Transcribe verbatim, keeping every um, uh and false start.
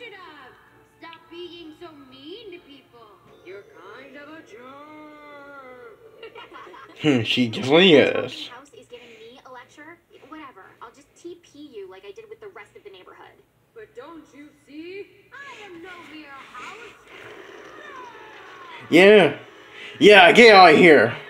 should have. Stop being so mean to people. You're kind of a jerk. She definitely is. House is giving me a lecture. Whatever. I'll just T P you like I did with the rest of the neighborhood. But don't you see? I am no mere house. Yeah. Yeah, get out of here.